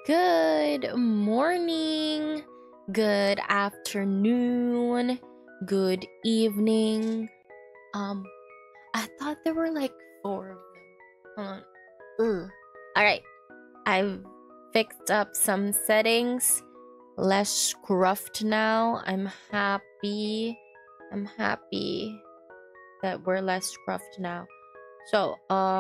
Good morning, good afternoon, good evening. Um, I thought there were like four of them. Hold on. Ugh. All right, I've fixed up some settings. Less scruffed now. I'm happy. I'm happy that we're less scruffed now. So,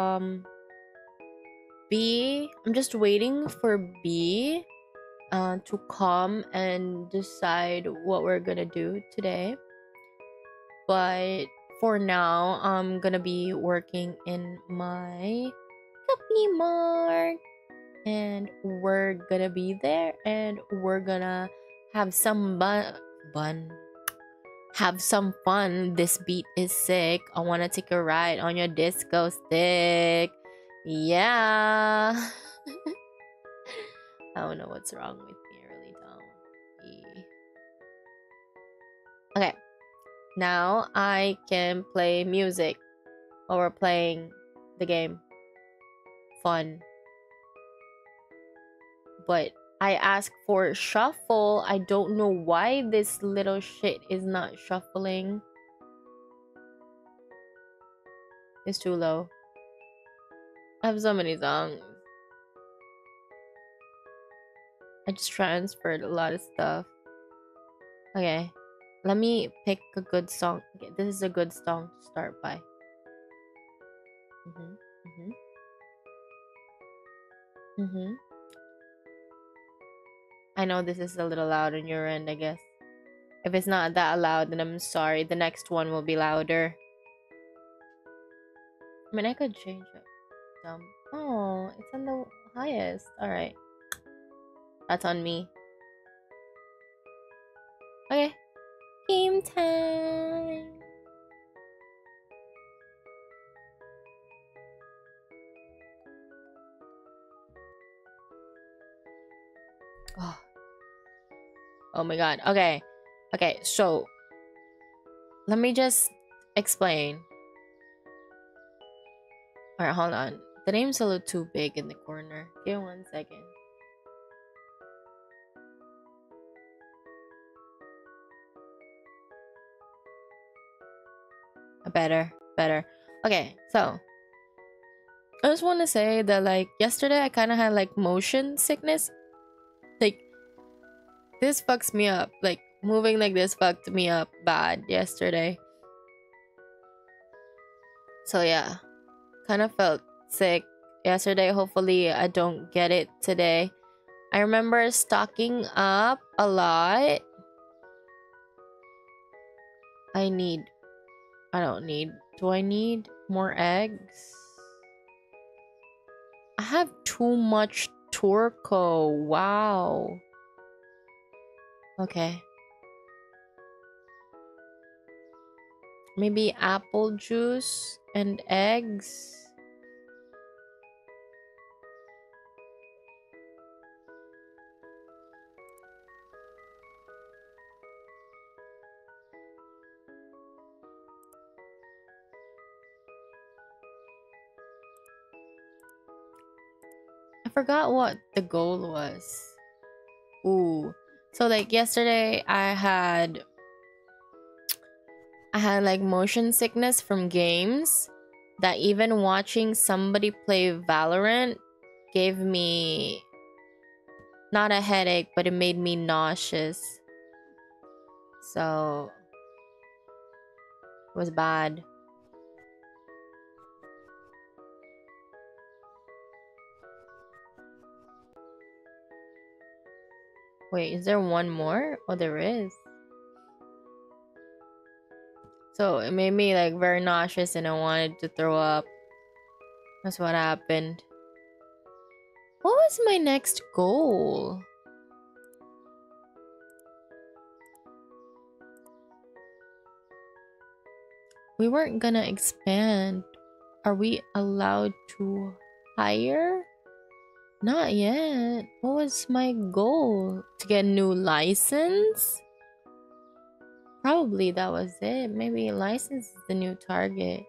B. I'm just waiting for B to come and decide what we're gonna do today. But for now, I'm gonna be working in my Copy Mart, and we're gonna be there, and we're gonna have some have some fun. This beat is sick. I want to take a ride on your disco stick. Yeah. I don't know what's wrong with me. I really don't. Okay. Now I can play music while we're playing the game. Fun. But I asked for shuffle. I don't know why this little shit is not shuffling. It's too low. I have so many songs. I just transferred a lot of stuff. Okay. Let me pick a good song. Okay, this is a good song to start by. I know this is a little loud on your end, I guess. If it's not that loud, then I'm sorry. The next one will be louder. I mean, I could change it. Oh, it's on the highest. Alright. That's on me. Okay. Game time. Oh my god. Okay. Okay, so let me just explain. Alright, hold on. The name's a little too big in the corner. Give me 1 second. Better. Okay, so I just want to say that like yesterday I kind of had like motion sickness. Like this fucks me up. Like moving like this fucked me up bad yesterday. So yeah, kind of felt sick yesterday. Hopefully I don't get it today. I remember stocking up a lot. Do I need more eggs? I have too much Turco. Wow. Okay. Maybe apple juice and eggs. I forgot what the goal was. Ooh. So like yesterday I had like motion sickness from games that even watching somebody play Valorant gave me not a headache, but it made me nauseous. So it was bad. Wait, is there one more? Oh, there is. So it made me like very nauseous and I wanted to throw up. That's what happened. What was my next goal? We weren't gonna expand. Are we allowed to hire? Not yet. What was my goal? To get a new license? Probably that was it. Maybe license is the new target.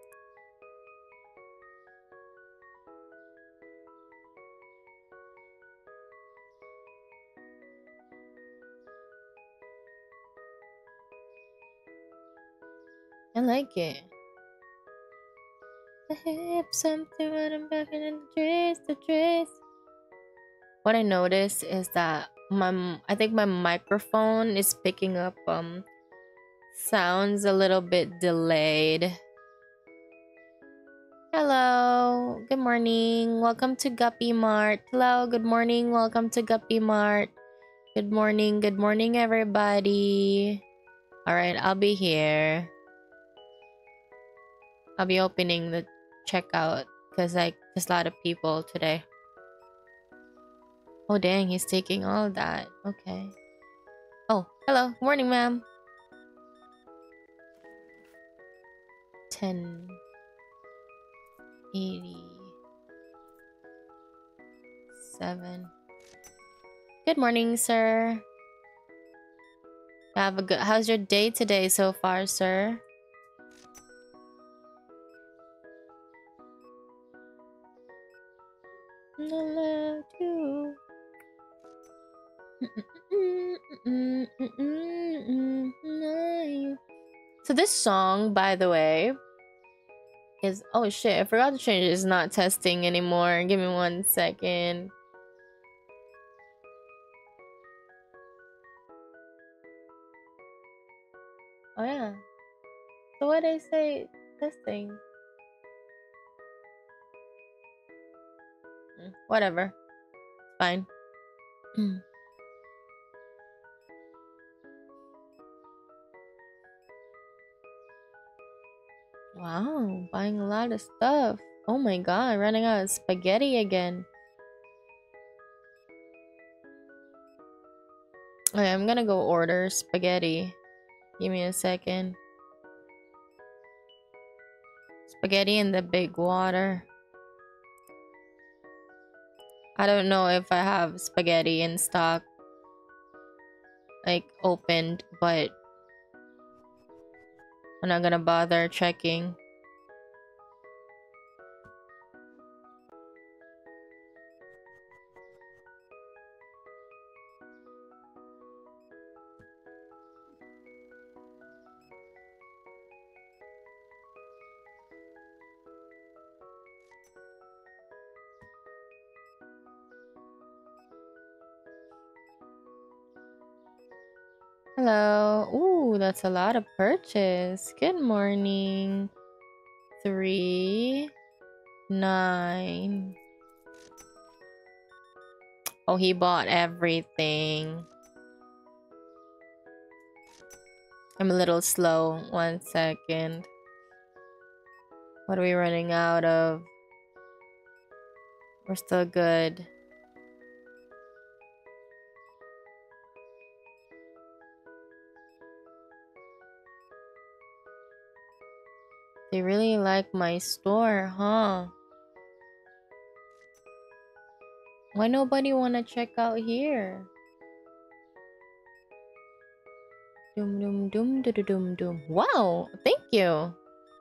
I like it. The hips, something running back in the trace. What I noticed is that I think my microphone is picking up sounds a little bit delayed. Hello, good morning. Welcome to Guppy Mart. Hello, good morning. Welcome to Guppy Mart. Good morning, everybody. All right, I'll be here. I'll be opening the checkout because there's a lot of people today. Oh dang, he's taking all of that. Okay. Oh, hello. Morning, ma'am. 1087. Good morning, sir. How's your day today so far, sir? So this song, by the way, is oh shit, I forgot to change it. It's not testing anymore. Give me 1 second. Oh yeah. So what did I say? Testing. Whatever. Fine. Wow, buying a lot of stuff. Oh my god, running out of spaghetti again. Okay, I'm gonna go order spaghetti. Give me a second. Spaghetti in the big water. I don't know if I have spaghetti in stock. Like, opened, but I'm not gonna bother checking. Hello. Ooh, that's a lot of purchase. Good morning. 3, 9. Oh, he bought everything. I'm a little slow. 1 second. What are we running out of? We're still good. They really like my store, huh? Why nobody wanna check out here? Doom doom doom doom doom doom. Wow, thank you.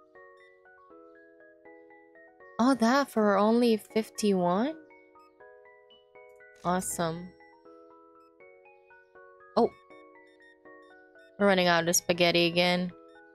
All that for only 51? Awesome. Oh. We're running out of spaghetti again.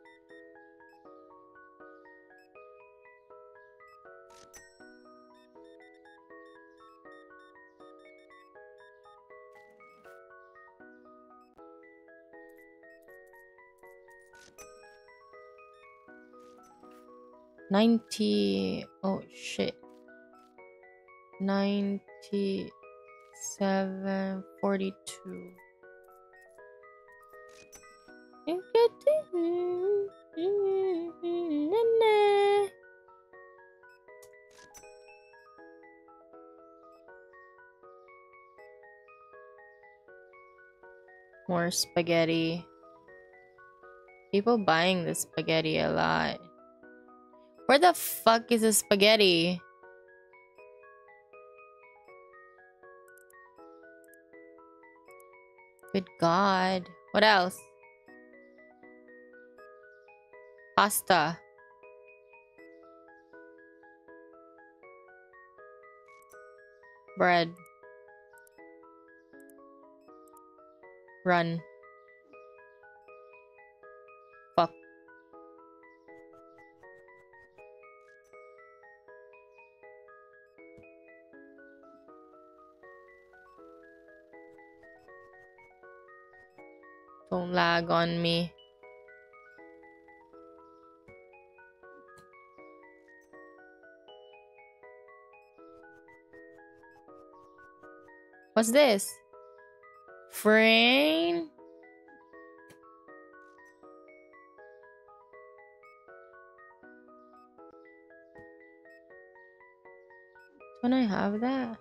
Oh shit. 97.42. More spaghetti. People buying the spaghetti a lot. Where the fuck is the spaghetti? Good god. What else? Pasta. Bread. Run. Fuck. Don't lag on me. What's this? Frame? Don't I have that?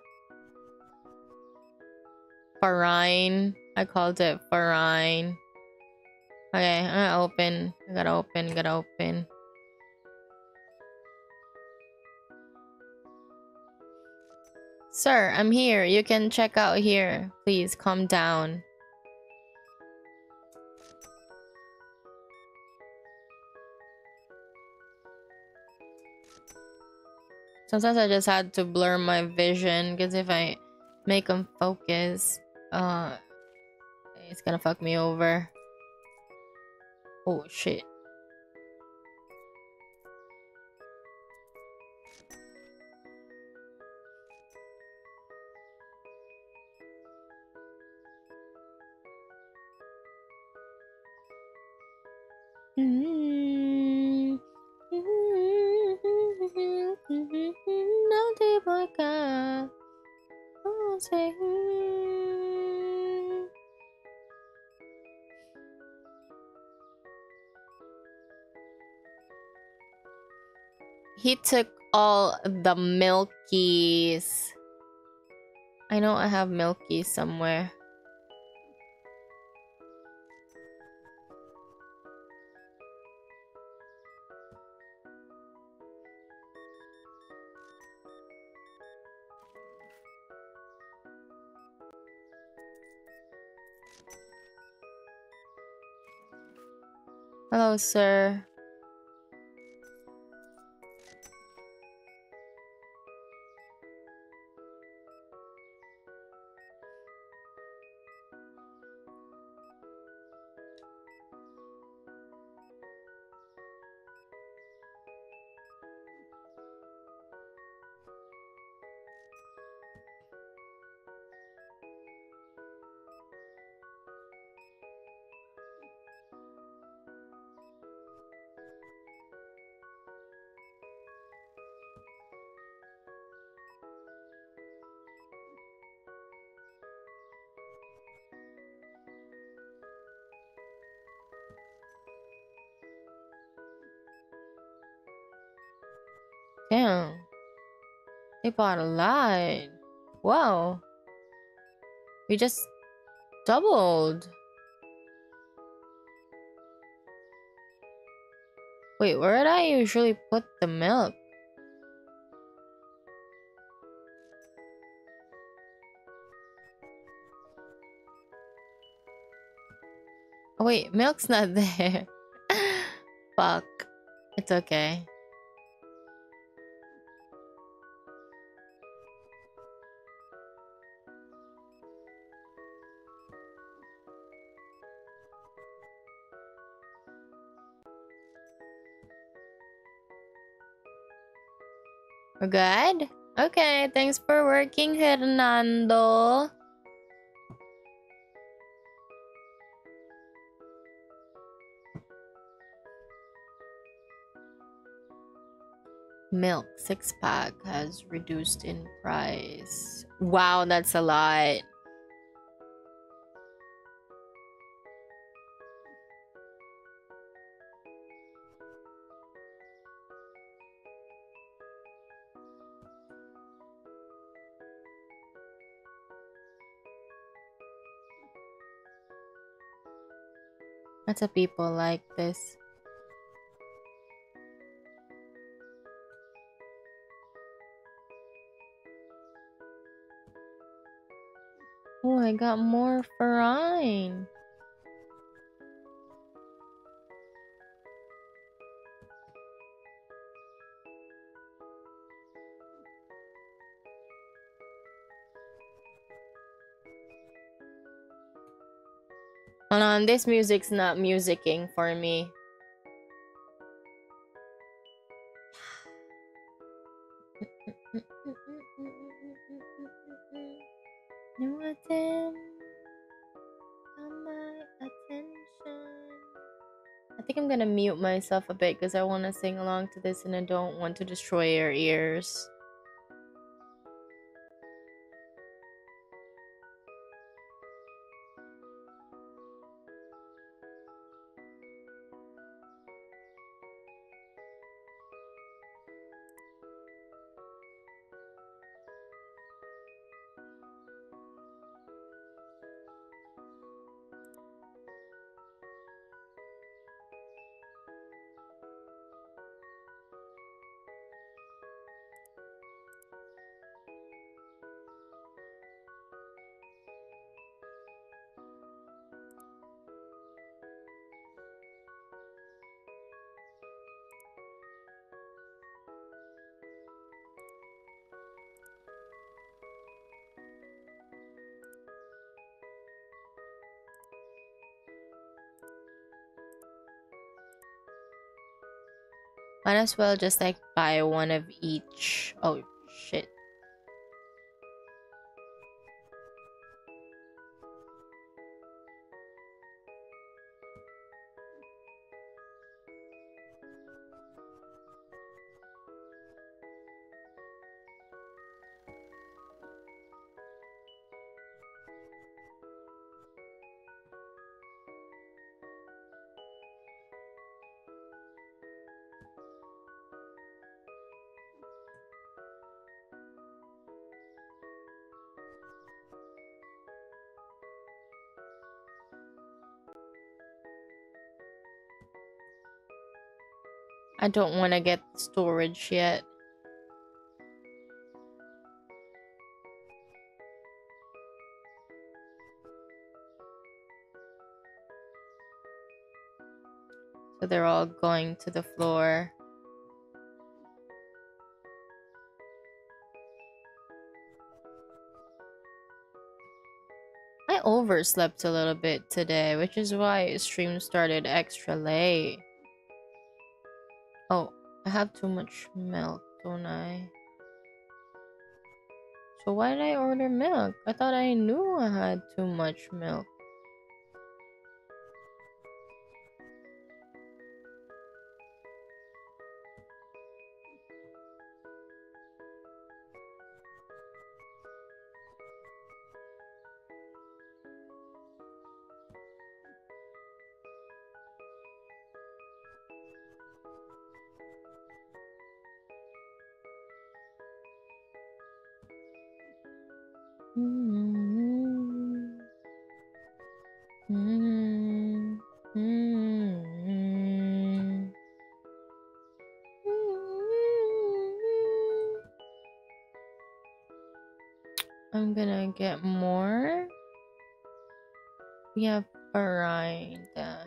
Farine. I called it Farine. Okay, I'm gonna open. I gotta open. Sir, I'm here. You can check out here. Please calm down. Sometimes I just had to blur my vision because if I make them focus, it's gonna fuck me over. Oh shit. Nanti bakal he took all the milkies. I know I have milkies somewhere. Hello, sir. Damn. They bought a lot. Whoa. We just doubled. Wait, where did I usually put the milk? Oh wait, milk's not there. Fuck. It's okay. We're good? Okay, thanks for working, Hernando. Milk 6-pack has reduced in price. Wow, that's a lot. Lots of people like this. Oh, I got more farine. Hold on, this music's not musicking for me. You attend my attention. I think I'm gonna mute myself a bit because I want to sing along to this and I don't want to destroy your ears. Might as well just like buy one of each. Oh shit. I don't want to get storage yet. So they're all going to the floor. I overslept a little bit today, which is why stream started extra late. Oh, I have too much milk, don't I? So why did I order milk? I thought I knew I had too much milk. I'm gonna get more. We have variety. That.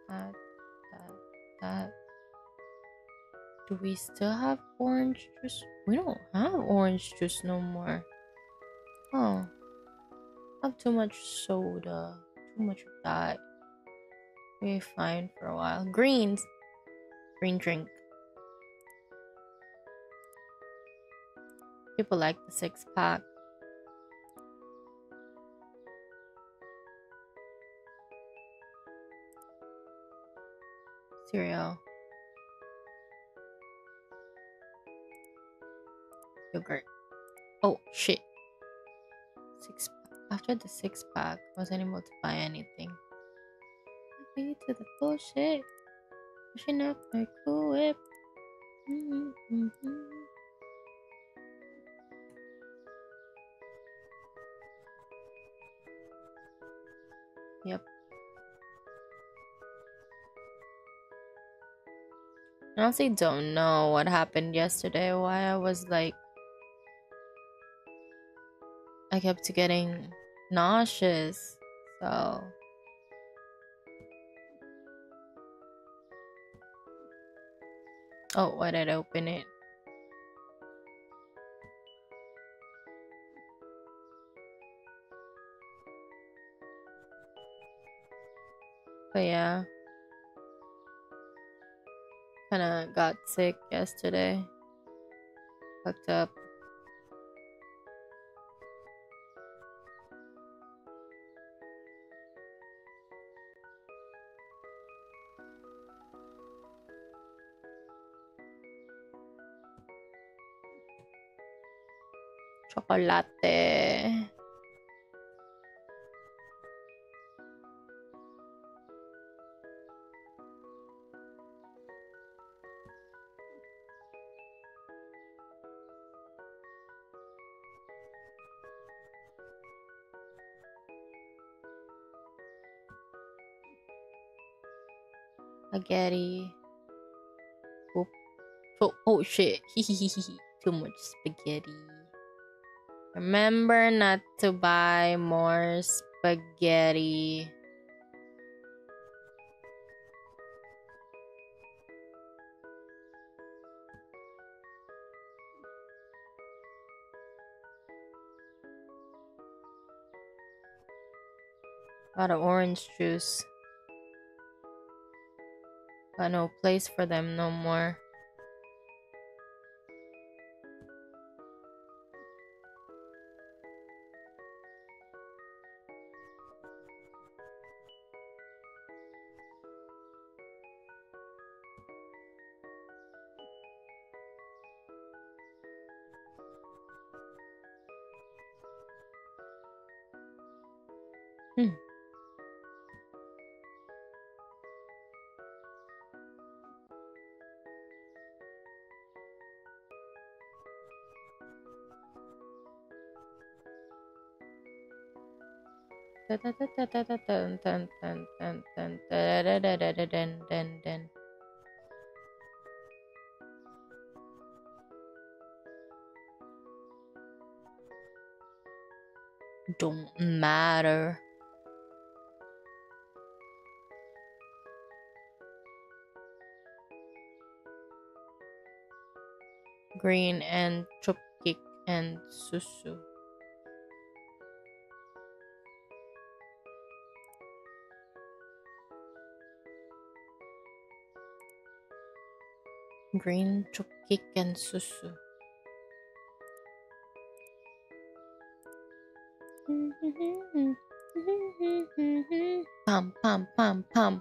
Do we still have orange juice? We don't have orange juice no more. Oh. I have too much soda. Too much of that. We're fine for a while. Greens. Green drink. People like the 6-pack. Cereal. Yogurt. Oh shit. After the 6-pack, I wasn't able to buy anything. I beat to the bullshit. Pushing up my cool whip. Yep. I honestly don't know what happened yesterday. Why I was like, I kept getting nauseous. So oh, why did I open it? But yeah, kind of got sick yesterday. Fucked up. Chocolate. Spaghetti. Oop. Oh shit. Too much spaghetti. Remember not to buy more spaghetti. A lot of orange juice. Got no place for them no more. Don't matter. Green and chupcake and susu. Green chupcake and susu. Pam pam pam pam.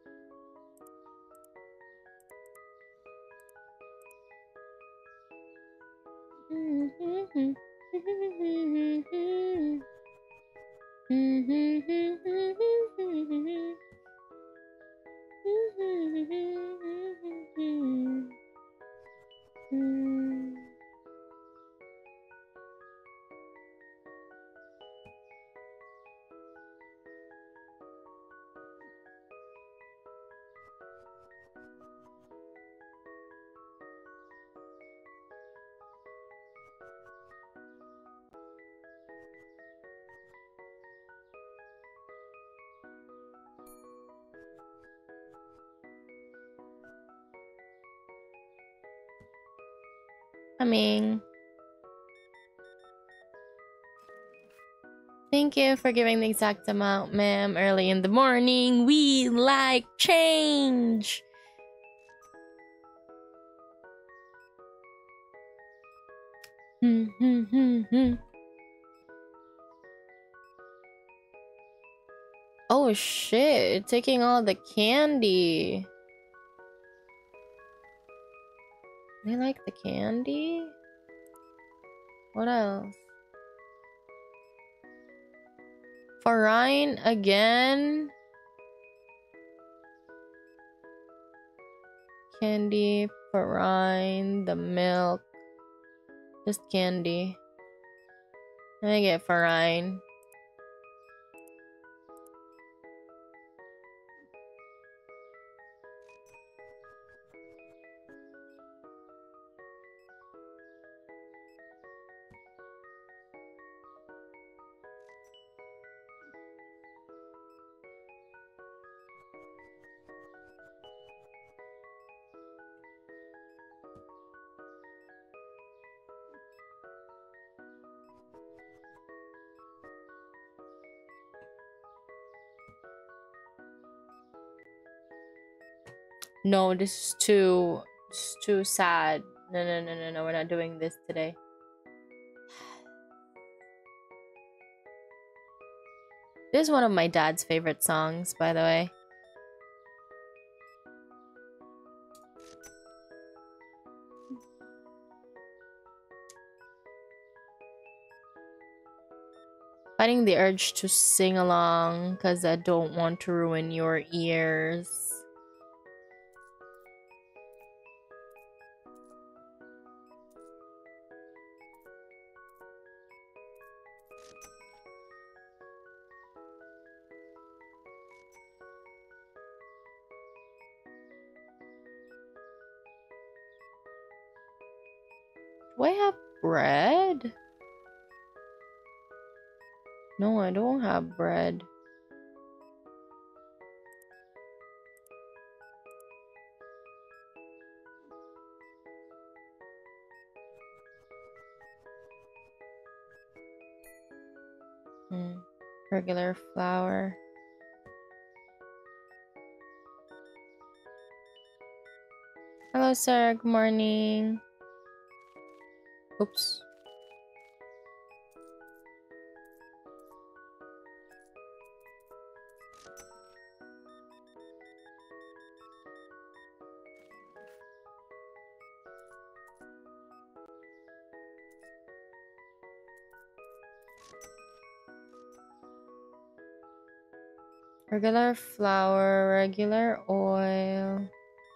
Coming. Thank you for giving the exact amount, ma'am. Early in the morning, we like change. Oh shit, taking all the candy. They like the candy? What else? Farine again? Candy, farine, the milk. Just candy. I get farine. No, this is too sad. No, we're not doing this today. This is one of my dad's favorite songs, by the way. fighting the urge to sing along because I don't want to ruin your ears. Do I have bread? No, I don't have bread. Regular flour. Hello, sir. Good morning. Oops. Regular flour, regular oil.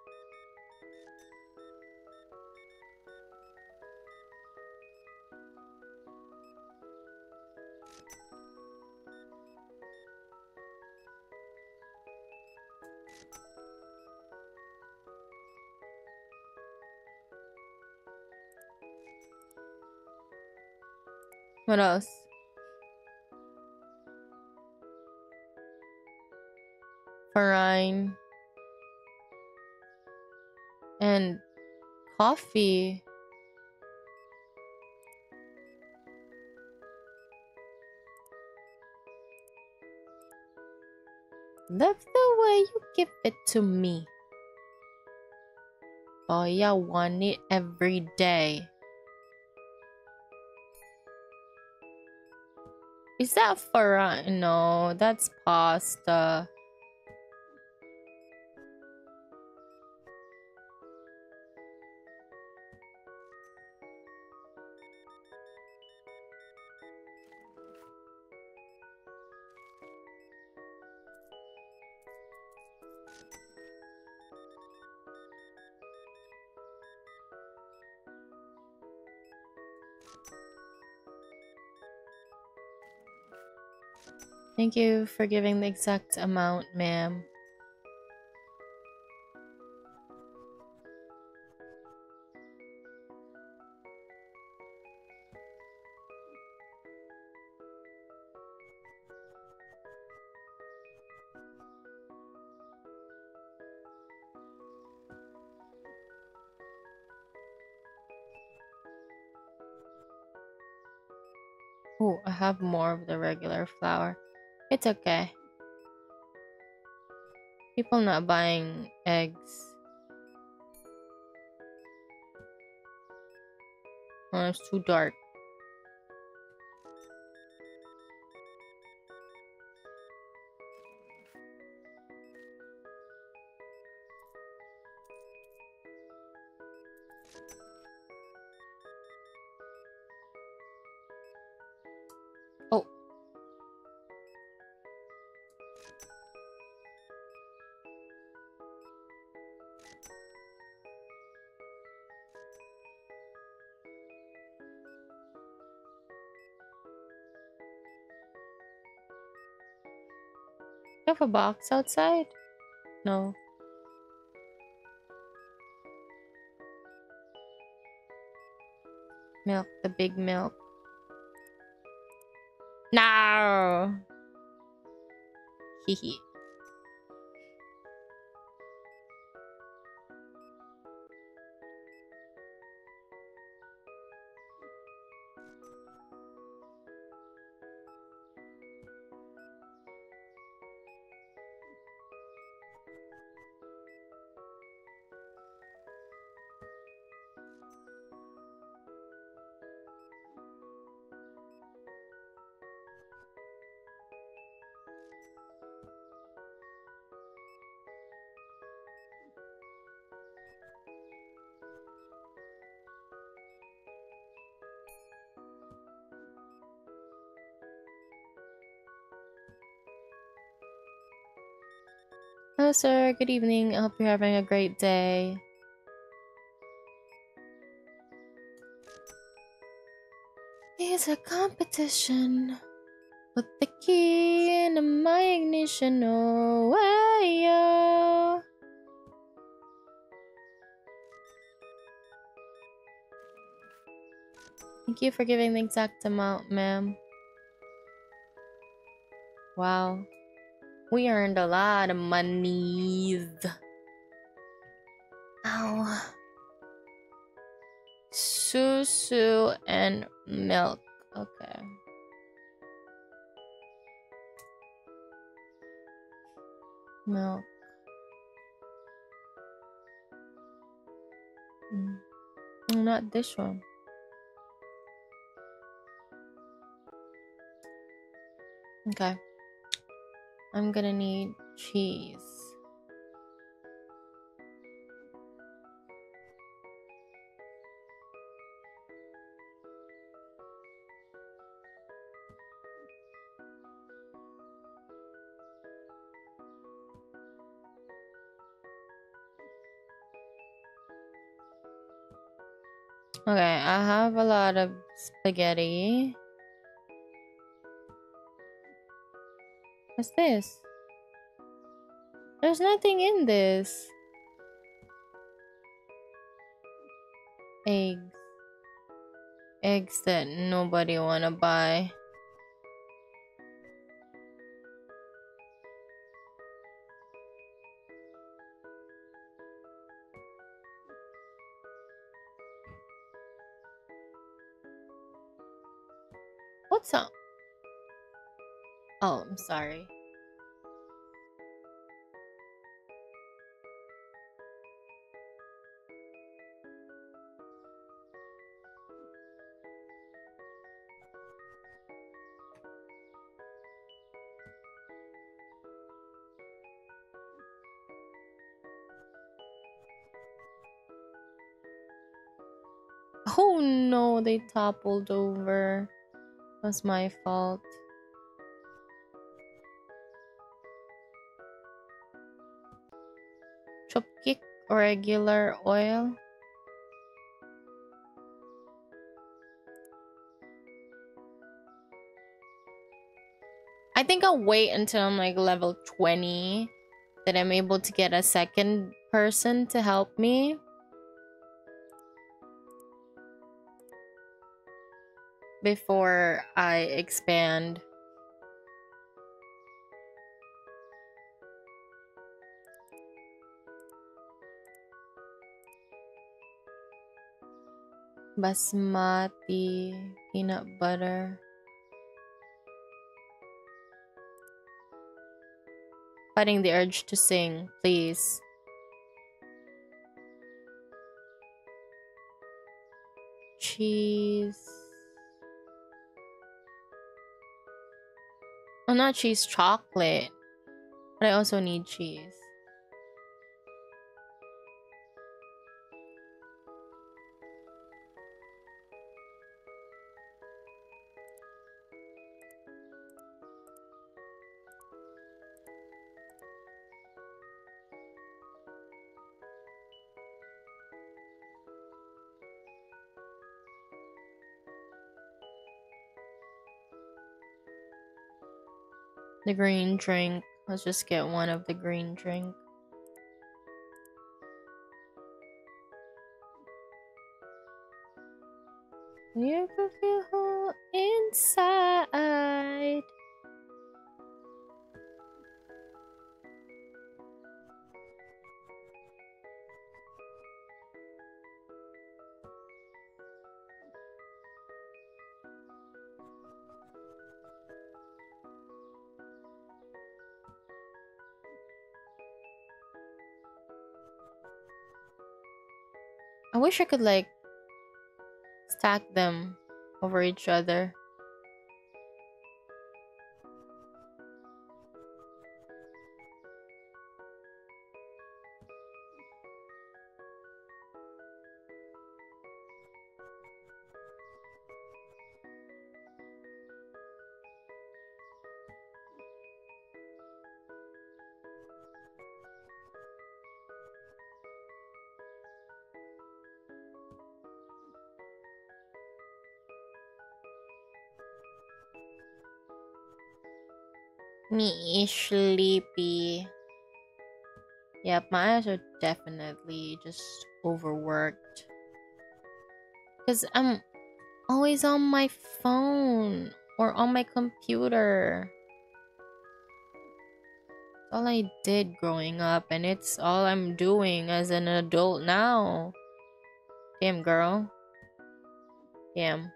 What else? Farine. And coffee. That's the way you give it to me. Oh, yeah, want it every day. Is that farine? No, that's pasta. Thank you for giving the exact amount, ma'am. Oh, I have more of the regular flour. It's okay. People not buying eggs. Oh, it's too dark. Oh. You have a box outside? No. Milk, the big milk. No. Hehe. Hello, sir. Good evening. I hope you're having a great day. It's a competition. Put the key in my ignition. Oh, hey, yo. Thank you for giving the exact amount, ma'am. Wow. We earned a lot of monies. Ow. Susu and milk. Okay. Milk. Not this one. Okay. I'm gonna need cheese. Okay, I have a lot of spaghetti. What's this? There's nothing in this. Eggs. Eggs that nobody wanna buy. What's up? Oh, I'm sorry. Oh no, they toppled over. That's my fault. Chopkick or regular oil? I think I'll wait until I'm like level 20 that I'm able to get a second person to help me. Before I expand. Basmati peanut butter. Fighting the urge to sing, please. Cheese. Oh, not cheese, chocolate. But I also need cheese. The green drink. Let's just get one of the green drink. You can feel whole inside. I wish I could like stack them over each other. Me sleepy. Yep, my eyes are definitely just overworked. Because I'm always on my phone or on my computer. It's all I did growing up, and it's all I'm doing as an adult now. Damn, girl. Damn.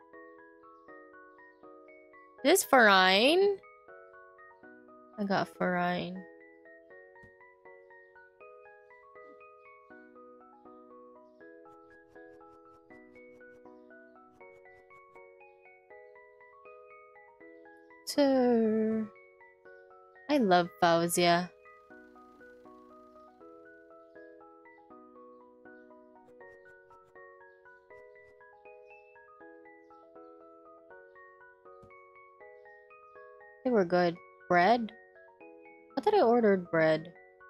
Is this Farine? I got Farine. Sir. I love Fauzia. They were good. Bread? I thought I ordered bread.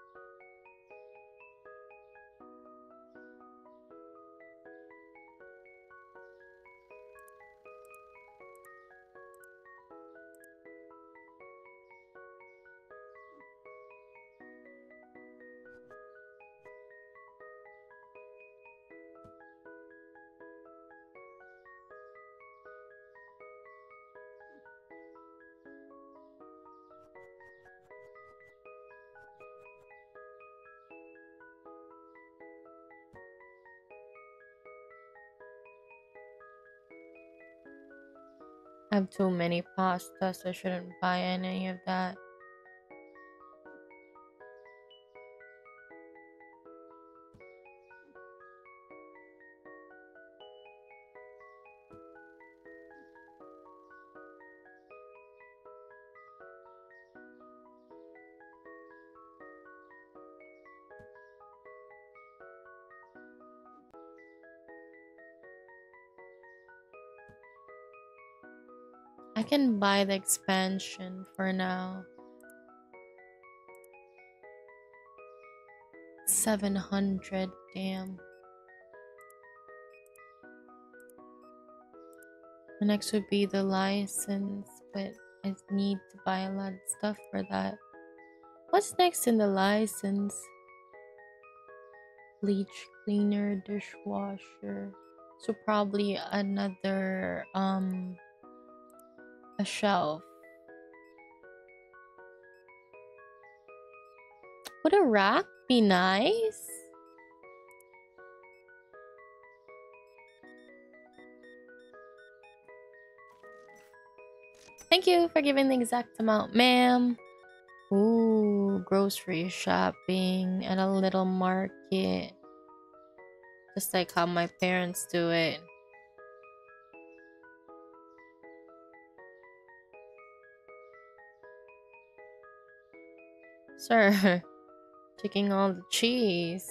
I have too many pastas, so I shouldn't buy any of that. I can buy the expansion for now. 700, damn. The next would be the license, but I need to buy a lot of stuff for that. What's next in the license? Bleach cleaner, dishwasher. So probably another a shelf. Would a rack be nice? Thank you for giving the exact amount, ma'am. Ooh, grocery shopping at a little market. Just like how my parents do it. Sir, taking all the cheese.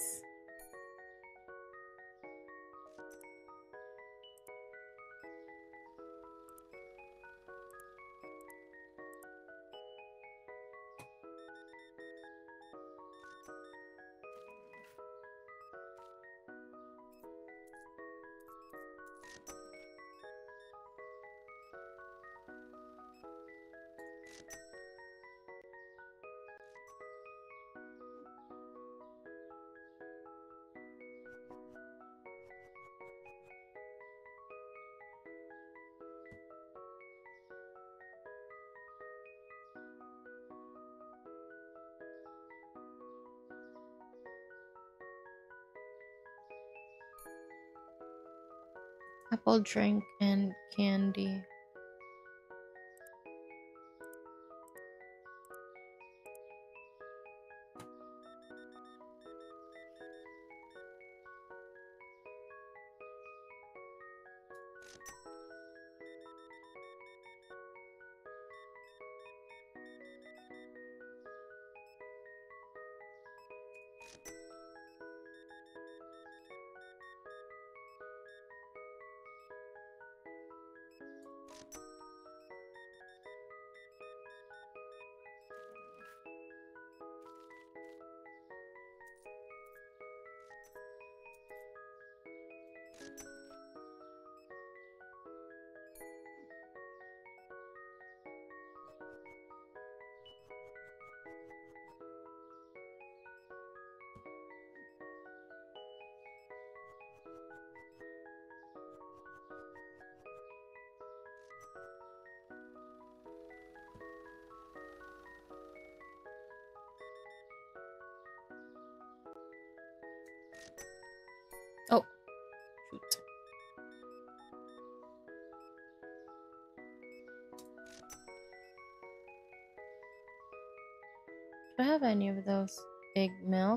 Apple drink and candy. Do I have any of those? Big milk?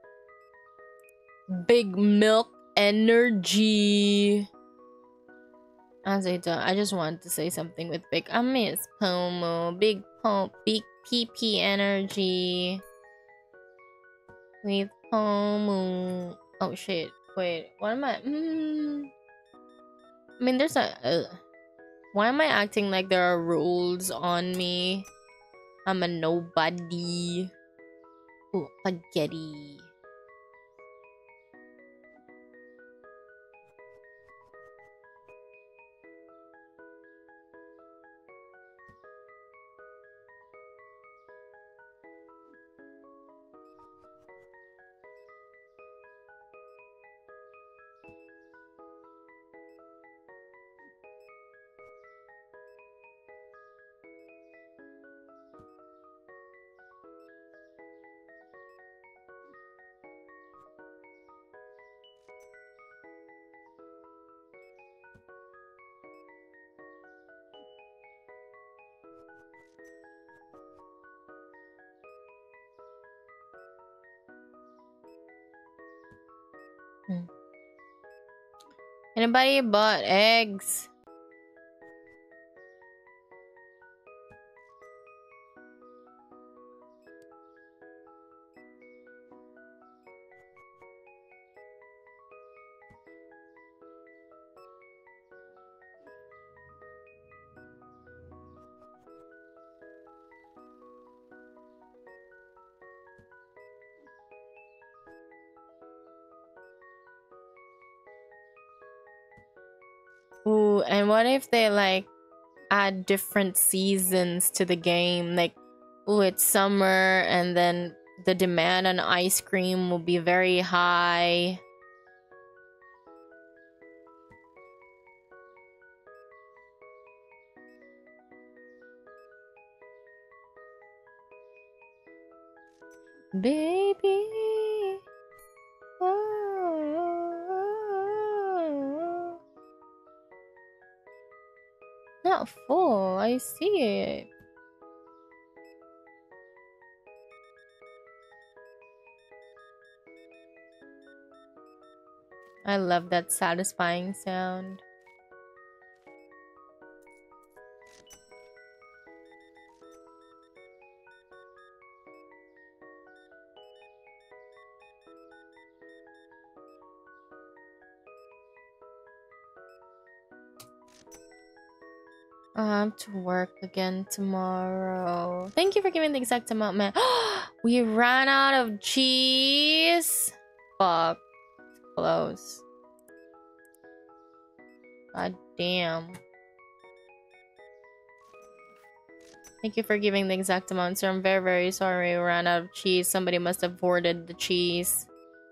Big milk energy. As I don't, I just wanted to say something with big. I miss Pomo. Big PP energy. With Pomo. Oh shit. Wait, what am I? I mean, there's a. Why am I acting like there are rules on me? I'm a nobody. Ooh, spaghetti. Anybody bought eggs? Ooh, and what if they like add different seasons to the game? Like, ooh, it's summer and then the demand on ice cream will be very high. Baby. Oh. Not full, I see it. I love that satisfying sound. I have to work again tomorrow. Thank you for giving the exact amount, man. We ran out of cheese. Fuck. Close. God damn. Thank you for giving the exact amount, sir. I'm very, very sorry we ran out of cheese. Somebody must have hoarded the cheese.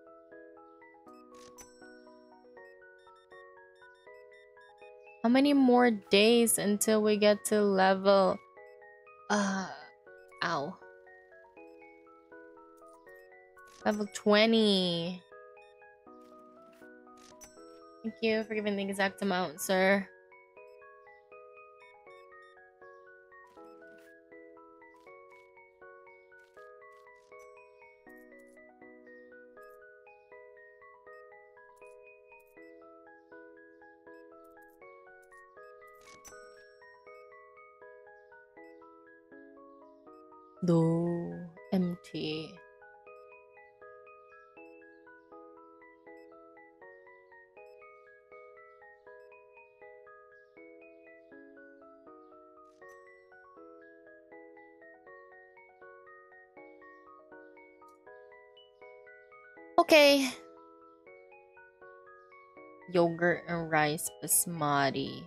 How many more days until we get to level... Ow. Level 20. Thank you for giving the exact amount, sir. No, empty. Okay. Yogurt and rice basmati.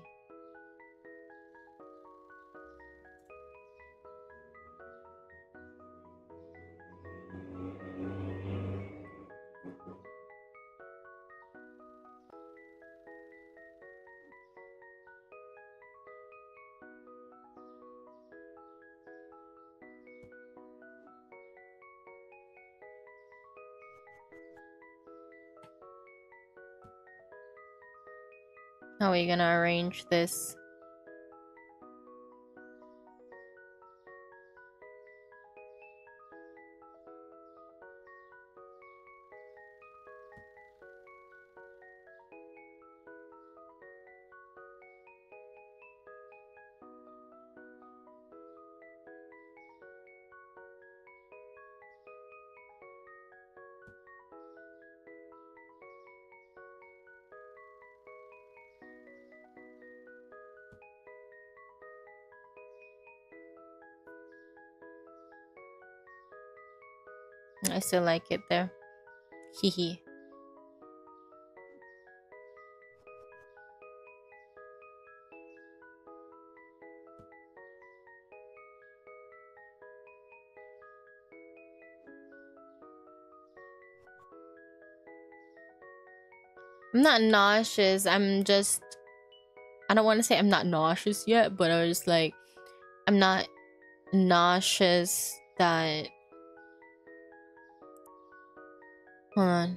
How are we gonna arrange this? I still like it there. Hee. I'm not nauseous. I don't want to say I'm not nauseous yet, but I was like, I'm not nauseous that. Hold on.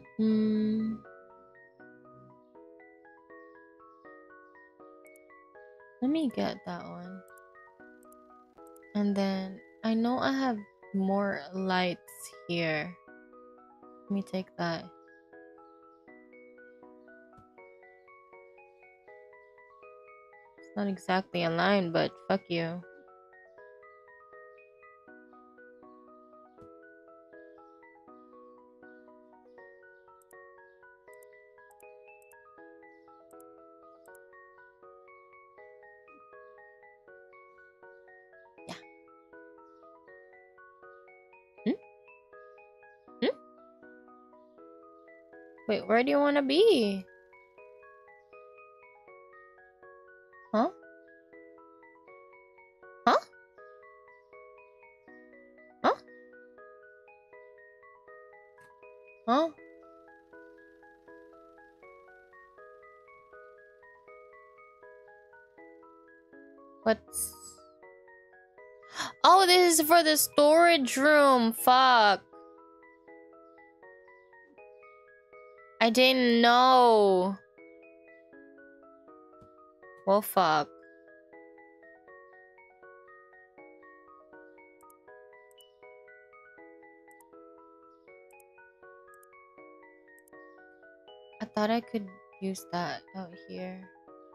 Let me get that one. And then I know I have more lights here. Let me take that. It's not exactly aligned, but fuck you. Yeah. Wait, where do you want to be? Huh? Huh? Huh? Huh? What's... Oh, this is for the storage room. Fuck. I didn't know. Well, fuck. I thought I could use that out here.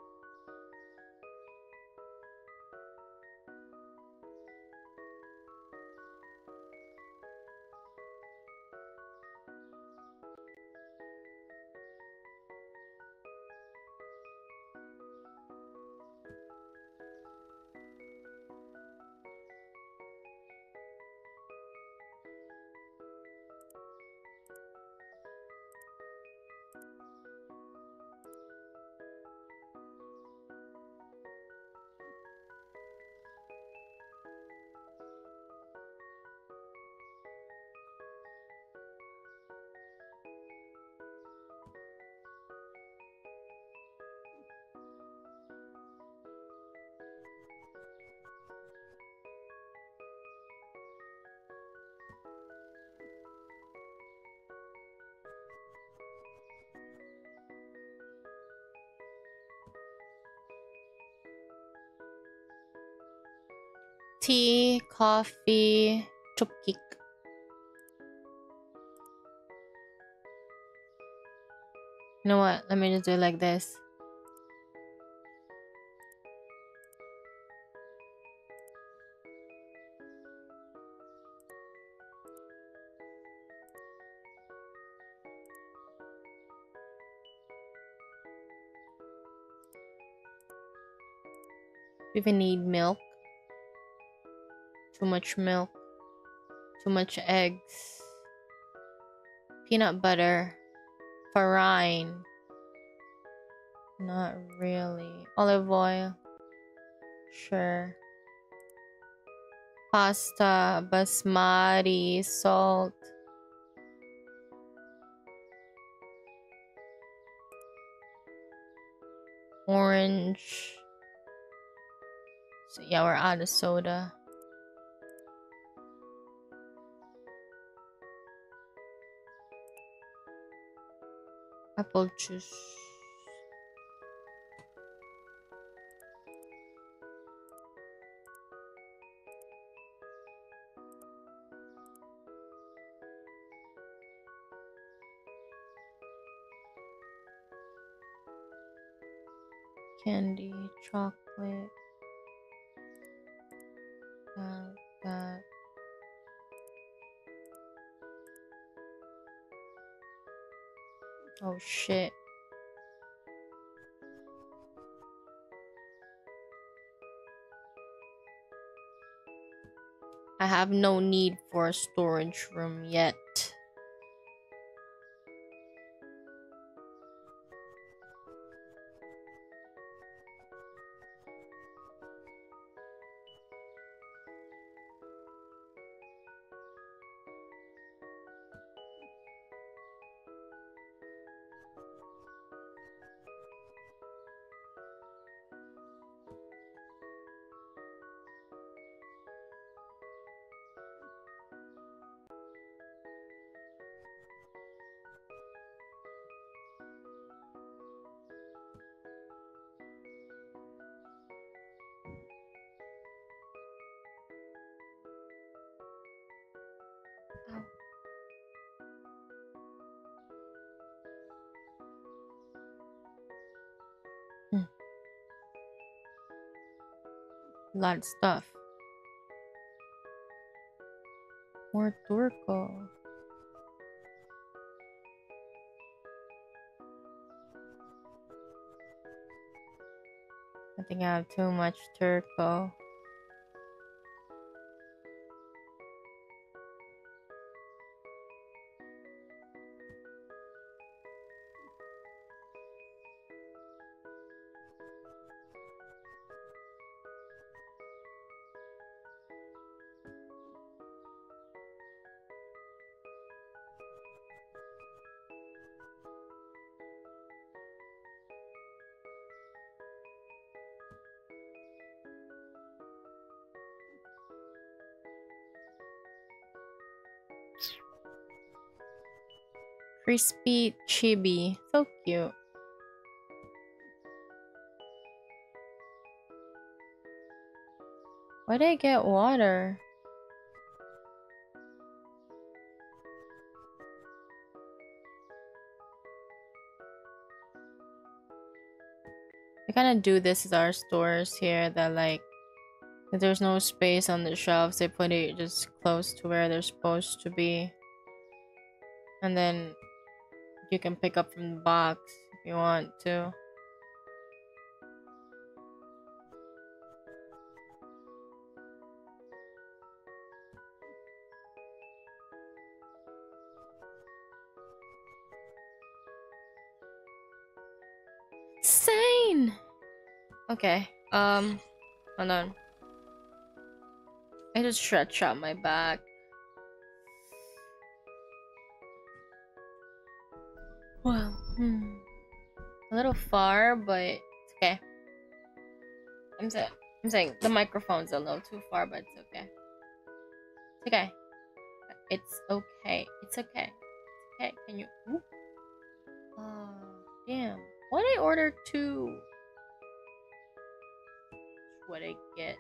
Tea, coffee, chupkik. You know what? Let me just do it like this. Do you even need milk? Too much milk. Too much eggs. Peanut butter. Farine. Not really. Olive oil. Sure. Pasta. Basmati. Salt. Orange. So yeah, we're out of soda. Apple juice. Candy, chocolate. That. Oh shit. I have no need for a storage room yet. Ow. A lot of stuff. More turco. I think I have too much turco. Crispy chibi. So cute. Why did I get water? We kind of do this at our stores here that like if there's no space on the shelves, they put it just close to where they're supposed to be. And then you can pick up from the box if you want to. Insane! Okay, hold on. I just stretch out my back. Well, a little far, but it's okay. I'm saying the microphone's a little too far, but it's okay. It's okay. It's okay. It's okay. It's okay. Can you? Ooh. Oh, damn. Why did I order two? What I get?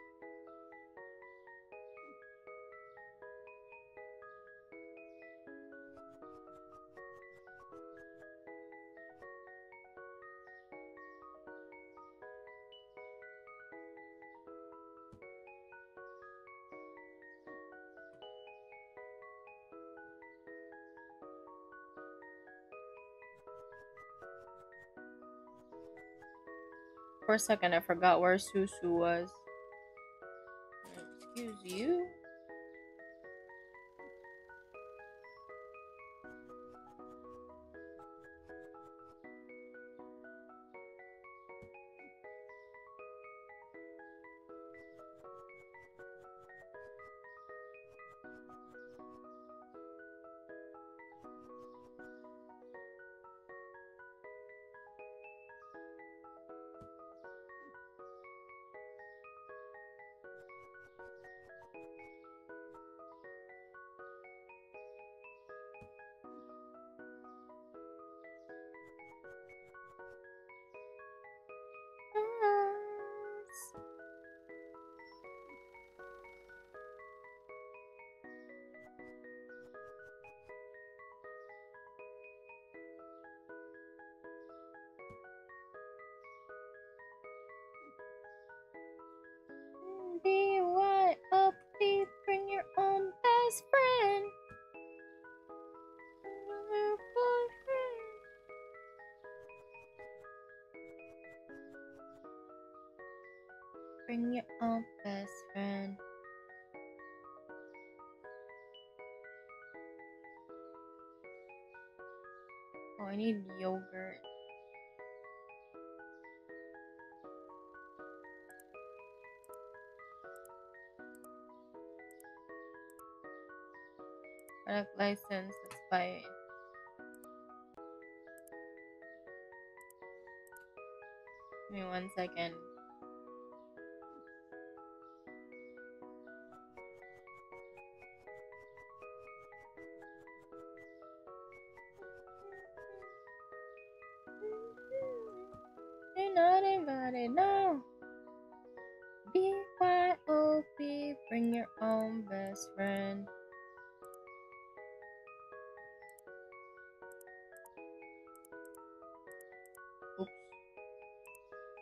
For a second, I forgot where Susu was. Excuse you? BYOB, bring your own best friend. Bring your own best friend. Oh, I need yogurt. Product license expired. Give me 1 second. You're not invited, no. BYOB, bring your own best friend.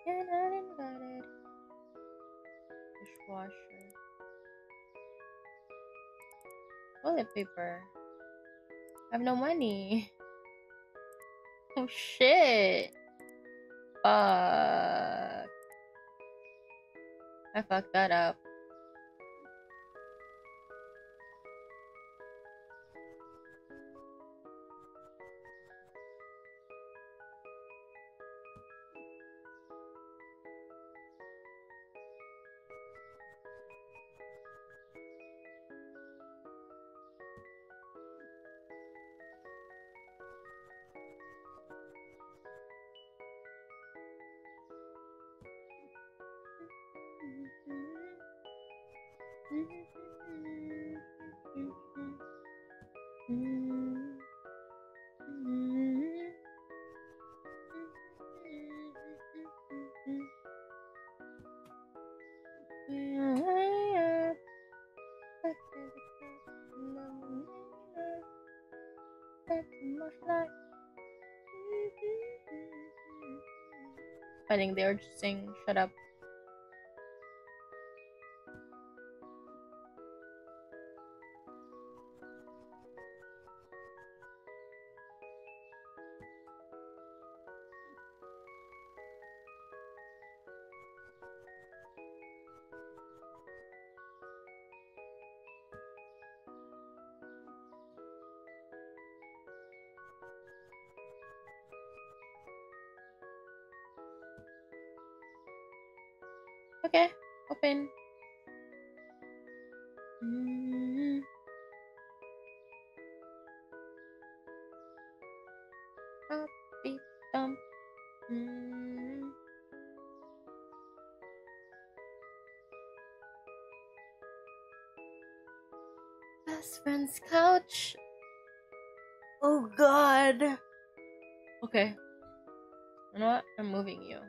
You're not invited. Dishwasher. Toilet paper. I have no money. Oh shit. Fuck. I fucked that up. I think they were just saying, shut up. Okay, open. Happy thump. Best friend's couch. Oh god. Okay. You know what? I'm moving you.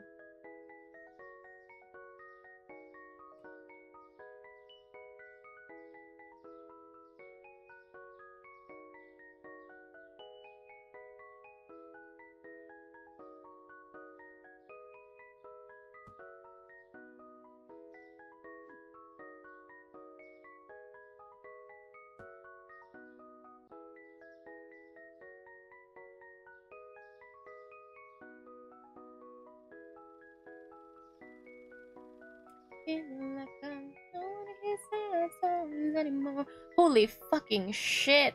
Feeling like I don't wanna hear sad songs anymore. Holy fucking shit.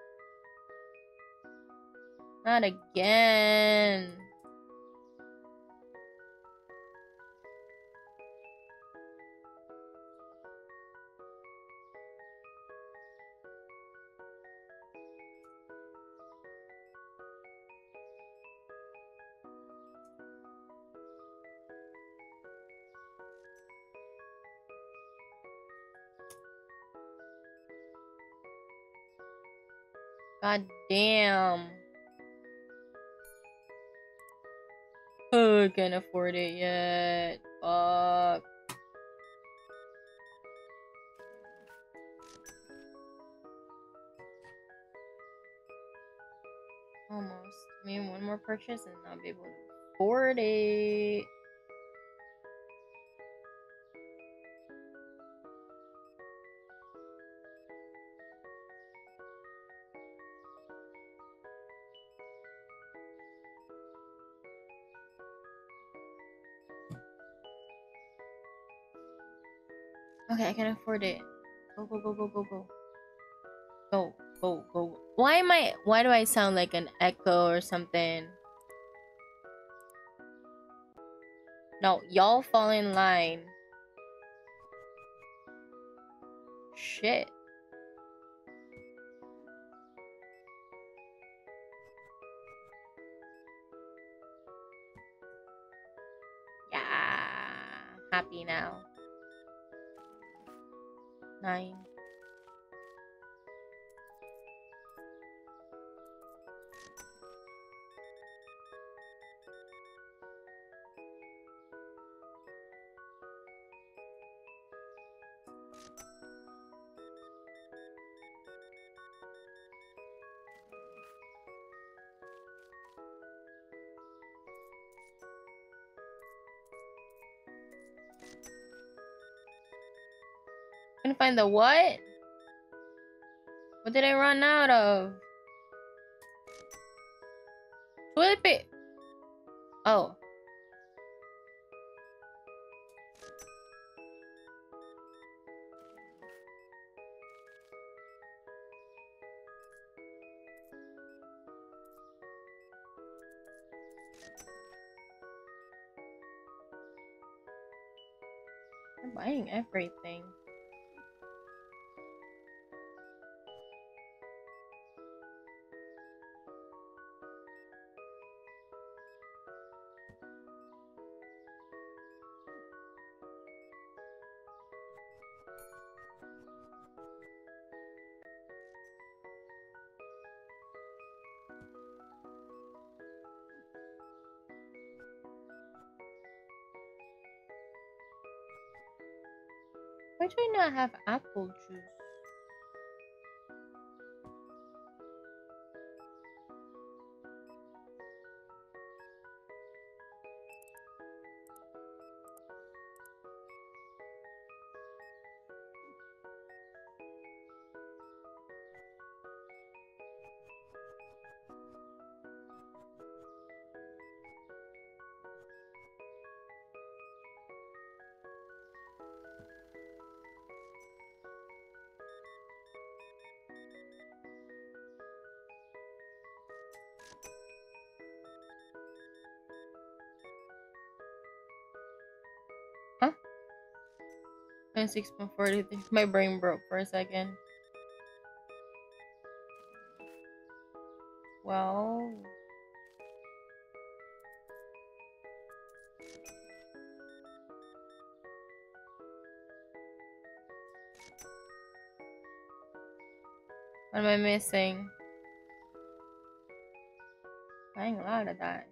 Not again. God damn. Oh, I can't afford it yet. Fuck. Almost. I mean, one more purchase and I'll be able to afford it. Okay, I can afford it. Go, go, go, go, go, go. Go, go, go. Why do I sound like an echo or something? No, y'all fall in line. Shit. Yeah. Happy now. 9. Trying to find the what? What did I run out of? Toilet paper. Oh. I'm buying everything. Why do I not have apple juice? Huh? 26.43. My brain broke for a second. Well, what am I missing? Buying a lot of that.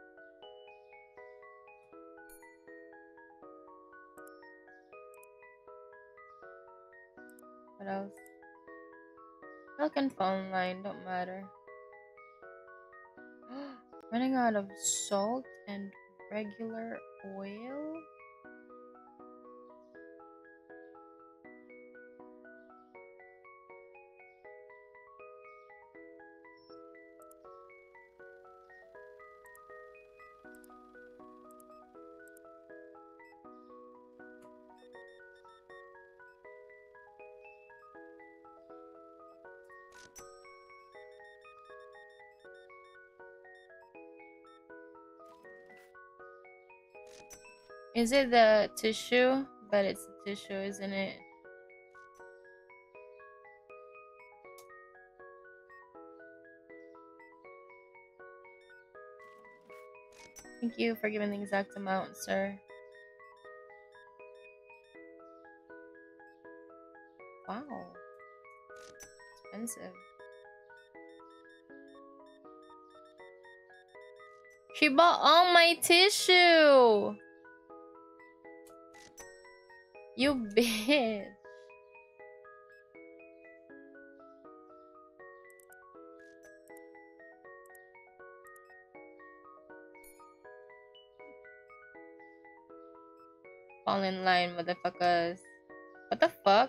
What else? Milk and phone line, don't matter. Running out of salt and regular oil? Is it the tissue? But it's the tissue, isn't it? Thank you for giving the exact amount, sir. Wow. Expensive. She bought all my tissue! You bitch. Fall in line, motherfuckers. What the fuck?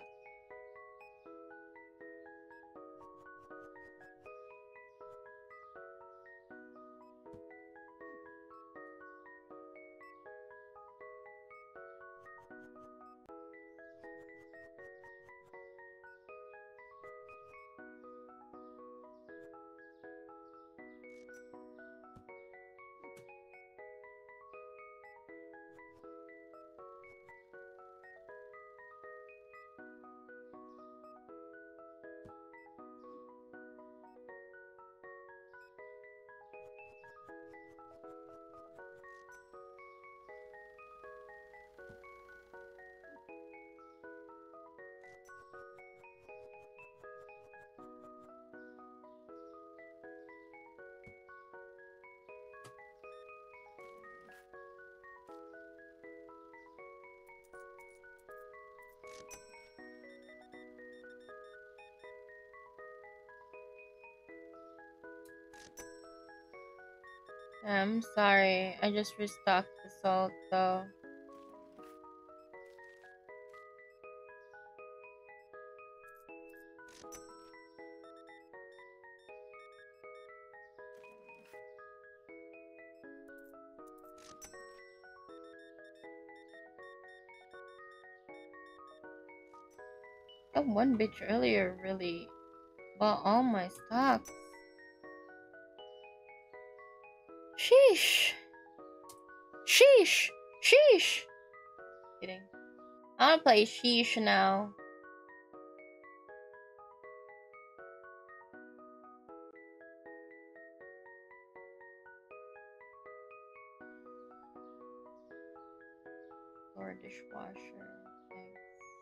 I'm sorry. I just restocked the salt though. That one bitch earlier really bought all my stocks. Sheesh. Sheesh. Sheesh. Kidding. I wanna play Sheesh now. Or a dishwasher. Thanks.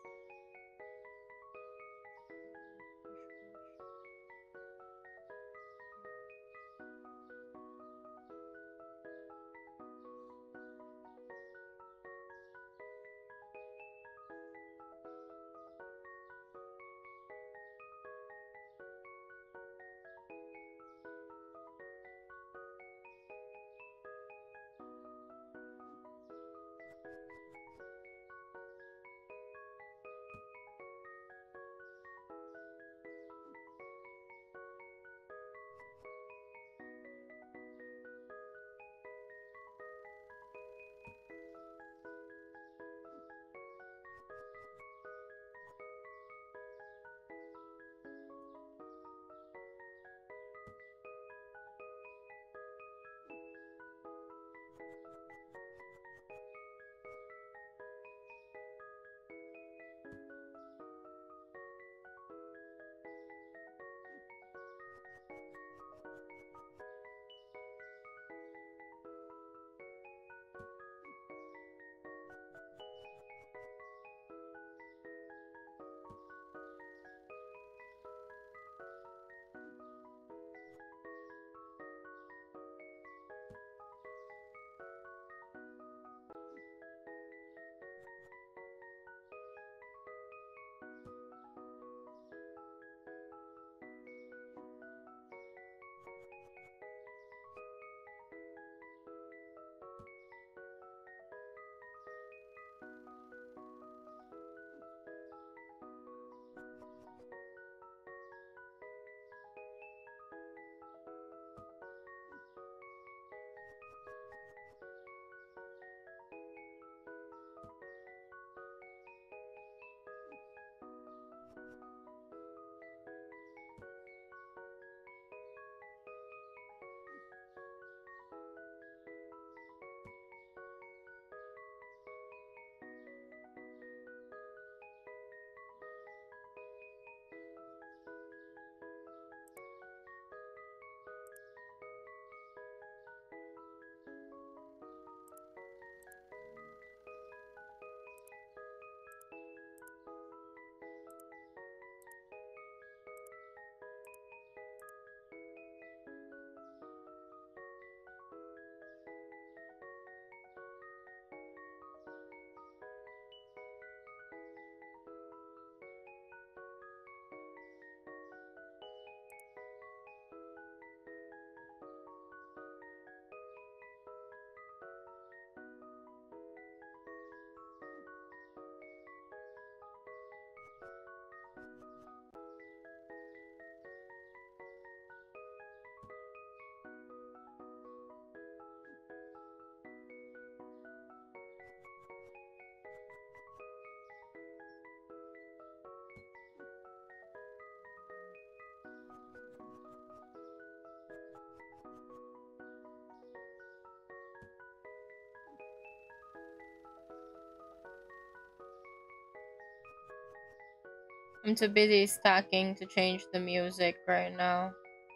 I'm too busy stacking to change the music right now.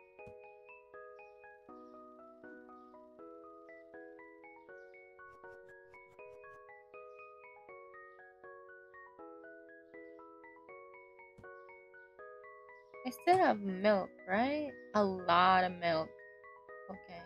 I still have milk, right? A lot of milk. Okay.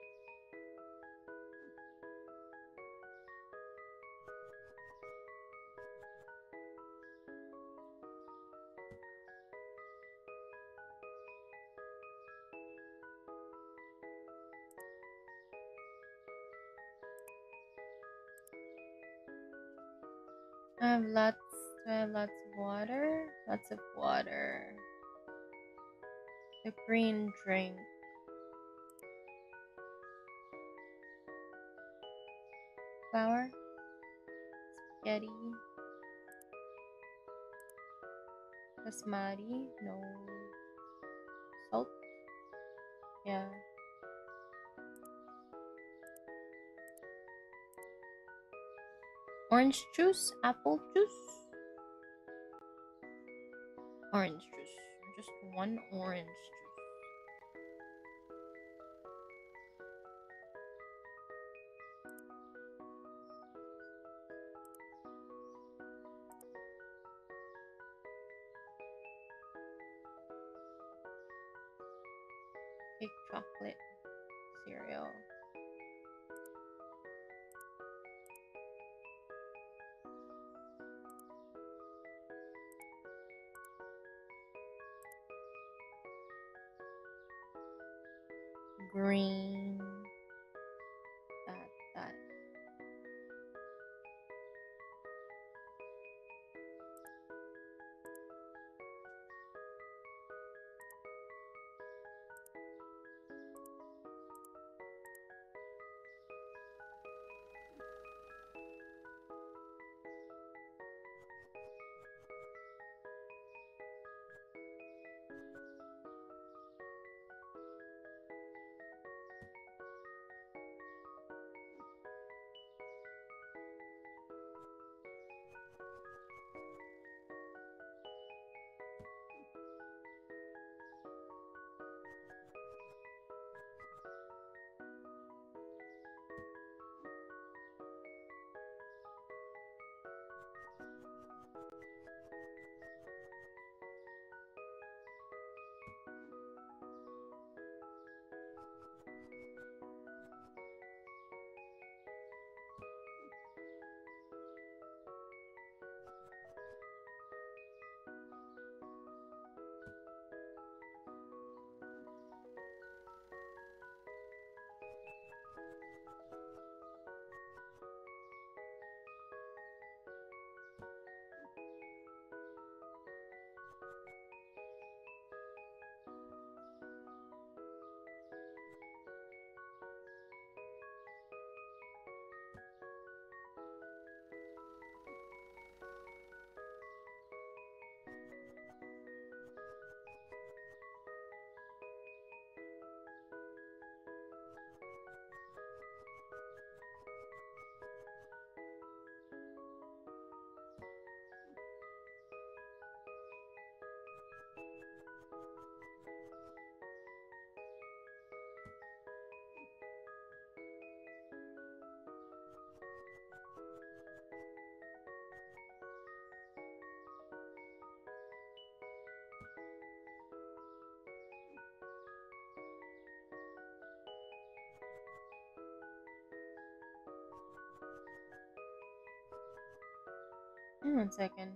I have lots. Do I have lots of water? Lots of water. The green drink. Flour. Spaghetti. basmati, no salt. Yeah. Orange juice, apple juice, orange juice. Just one orange juice. Thick chocolate cereal. Green. That. One second.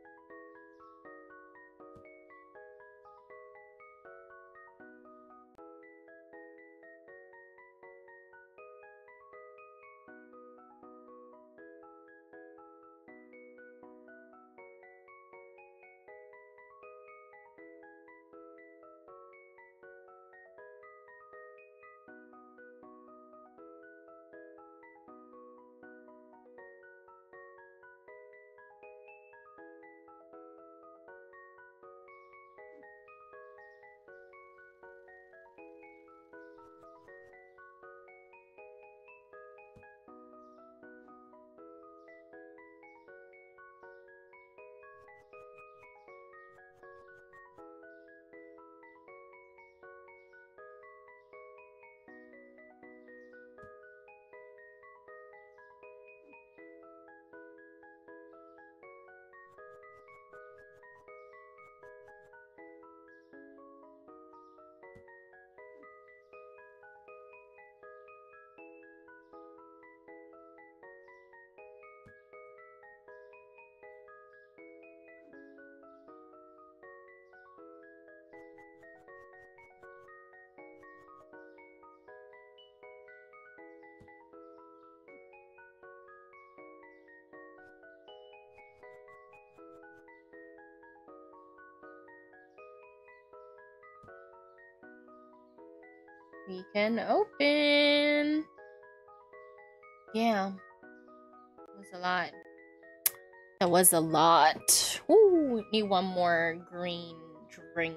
We can open. Yeah. That's a lot. That was a lot. Ooh, need one more green drink.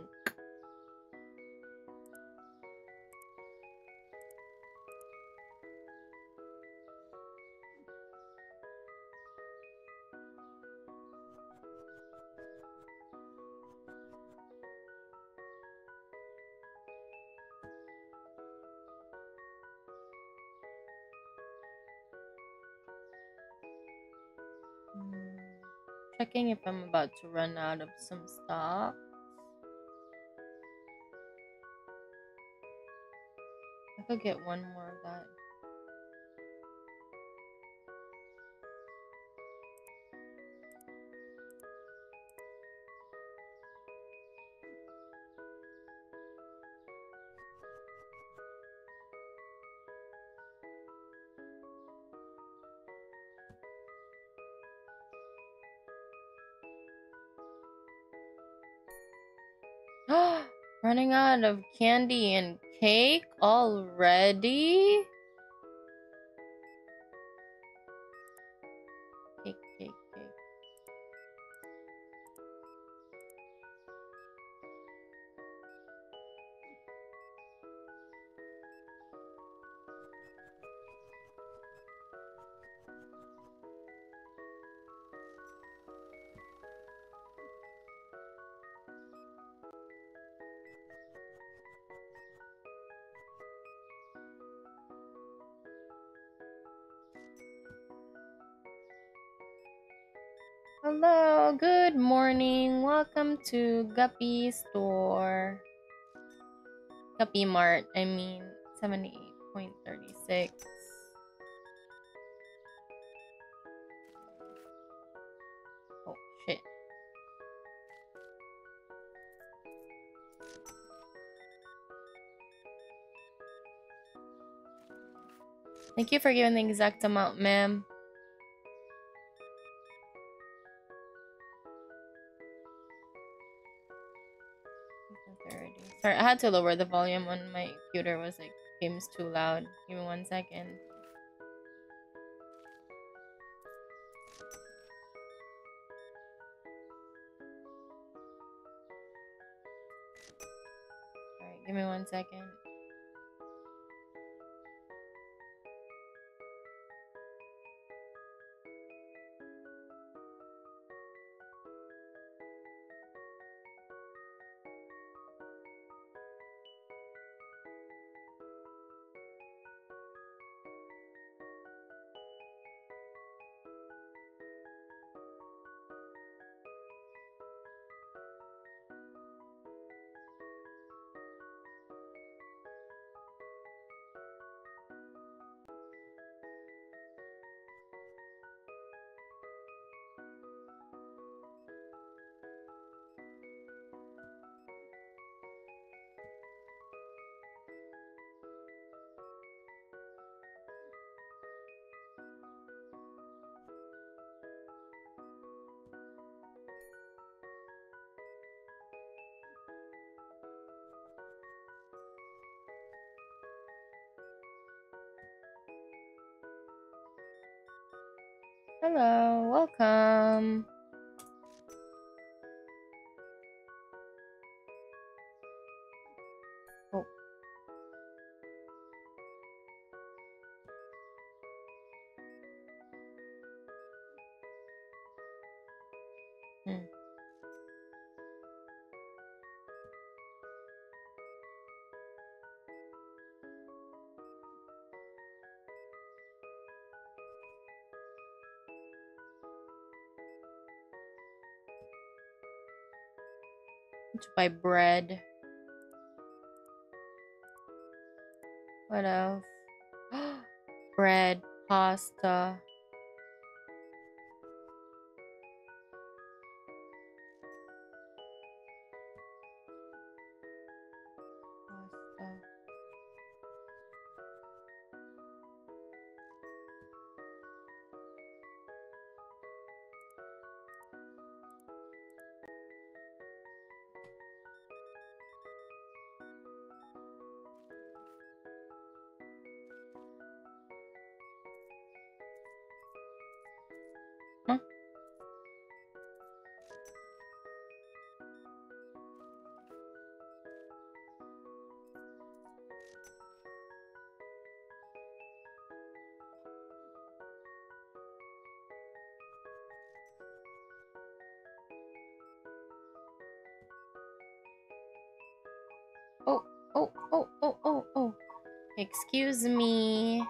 Checking if I'm about to run out of some stuff. I could get one more of that. Running out of candy and cake already? Cake, cake, cake. Hello, good morning. Welcome to Guppy Store. Guppy Mart, I mean 78.36. Oh shit. Thank you for giving the exact amount, ma'am. Sorry, I had to lower the volume on my computer. It was like game's too loud. Give me 1 second. Alright, give me 1 second. Hello, welcome. Oh. To buy bread. What else? Bread, pasta. Pasta. Huh? Excuse me.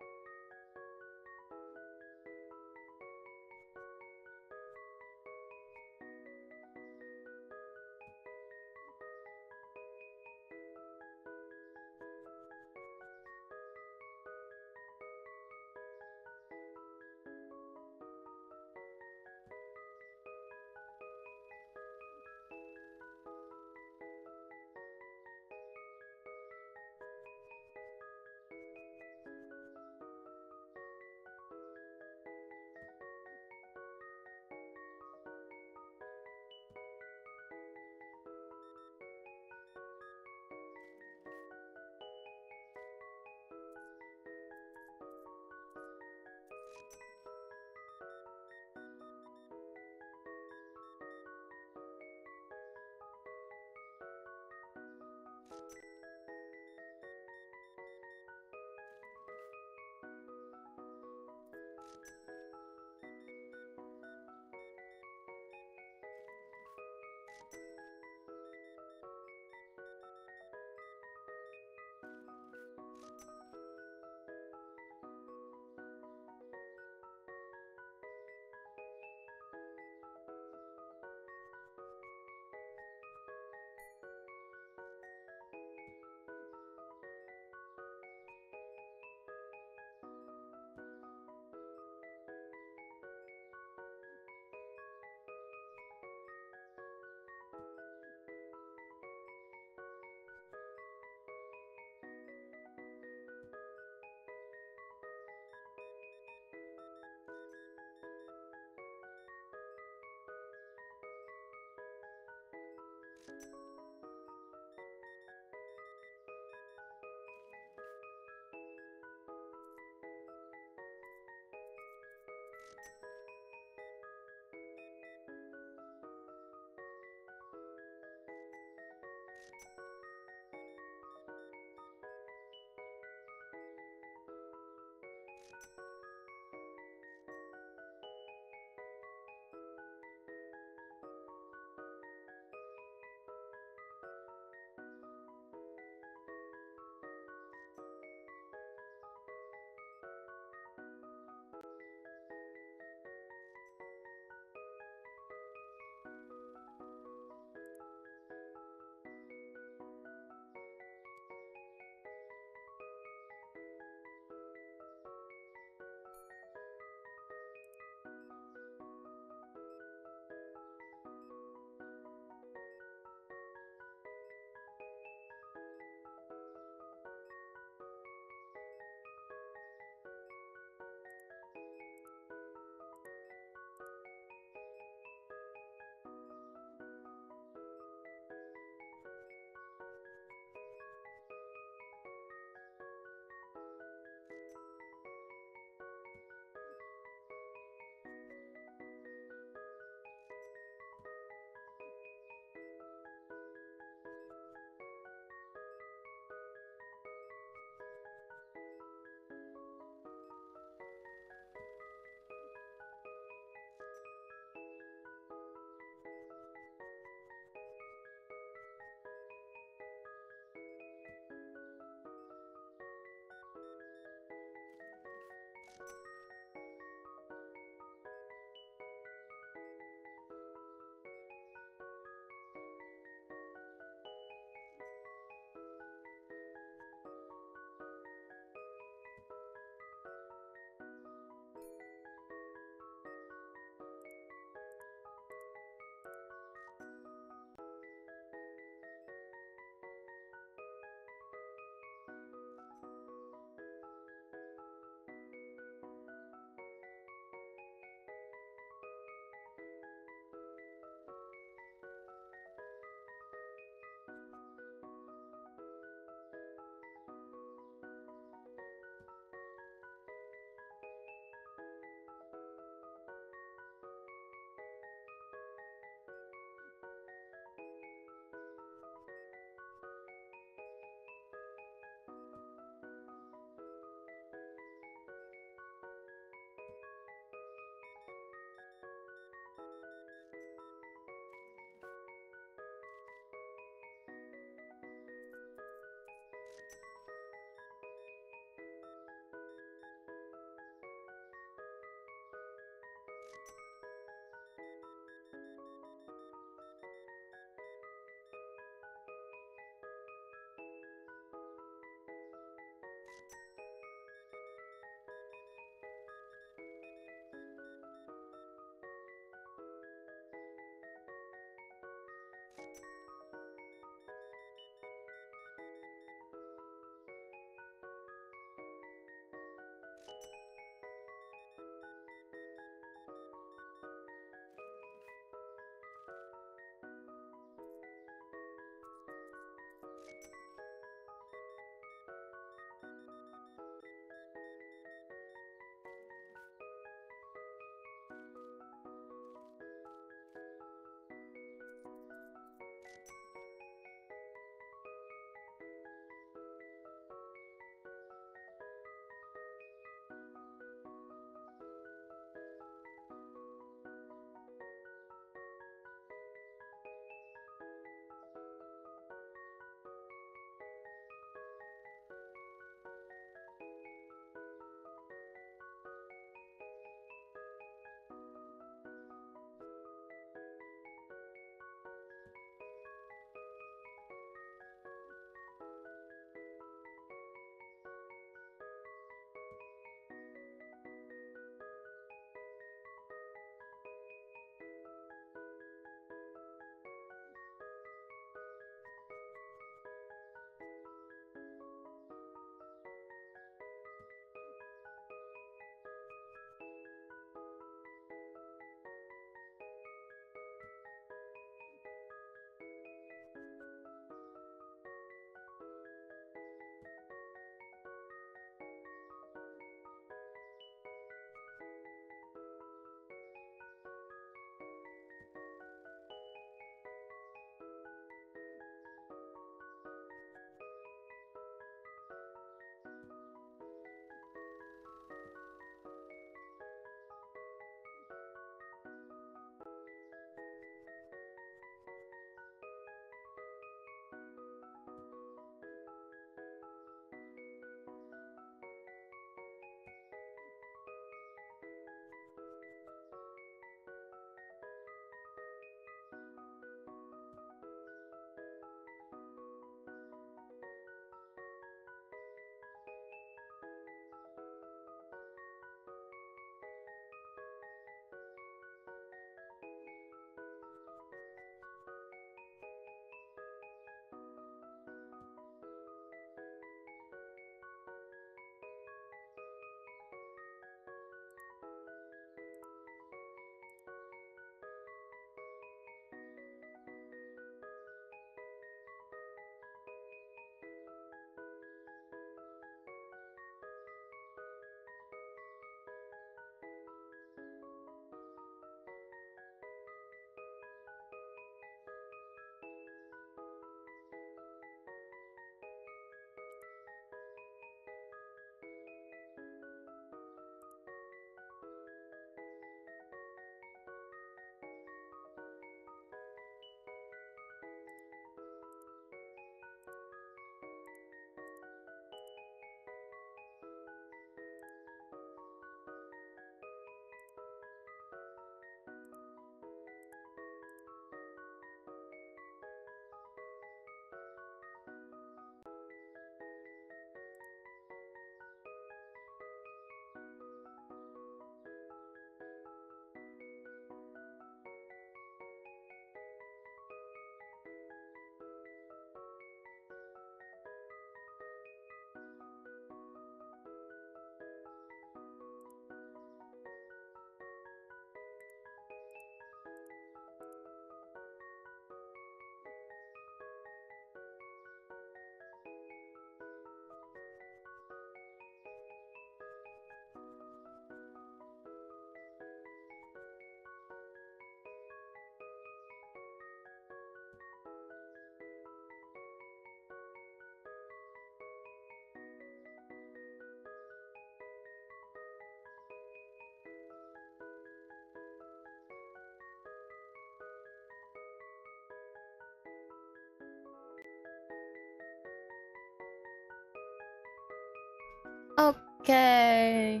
Okay.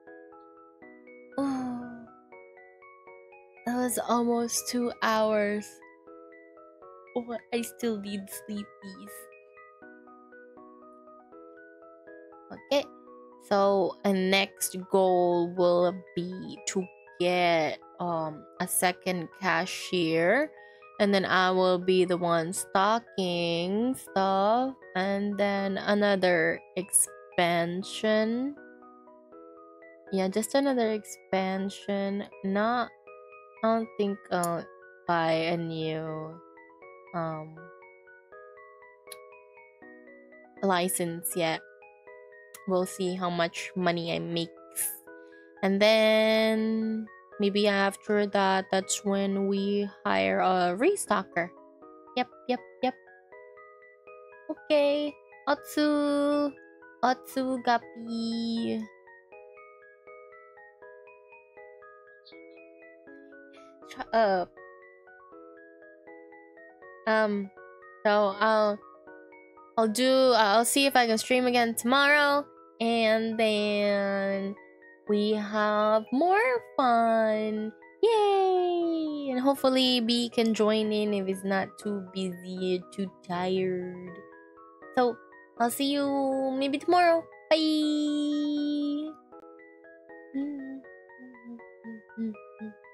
Oh, that was almost 2 hours. Oh, I still need sleepies. Okay. So a next goal will be to get a second cashier, and then I will be the one stocking stuff, and then another expansion. Yeah, just another expansion. Not I don't think I'll buy a new um license yet. We'll see how much money I make. And then maybe after that, that's when we hire a restocker. Yep, yep, yep. Okay. Otsu. Otsu Gapi. Shut up. Um, so I'll see if I can stream again tomorrow, and then we have more fun. Yay! And hopefully B can join in if he's not too busy or too tired. So I'll see you maybe tomorrow. Bye.